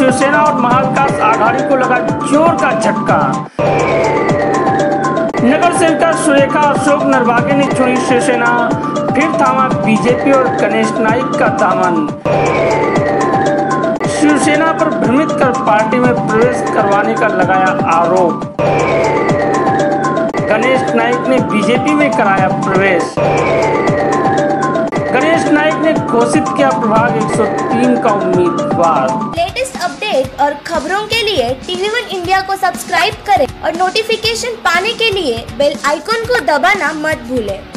शिवसेना और महाविकास आघाड़ी को लगा जोर का झटका। नगर सेविका सुरेखा अशोक नरवागे ने छोड़ी शिवसेना, फिर थामा बीजेपी और गणेश नाइक का दामन। शिवसेना पर भ्रमित कर पार्टी में प्रवेश करवाने का लगाया आरोप। गणेश नाइक ने बीजेपी में कराया प्रवेश। गणेश नाइक ने घोषित किया प्रभाग 103 का उम्मीदवार। लेटेस्ट अपडेट और खबरों के लिए TV1 इंडिया को सब्सक्राइब करें और नोटिफिकेशन पाने के लिए बेल आइकॉन को दबाना मत भूलें।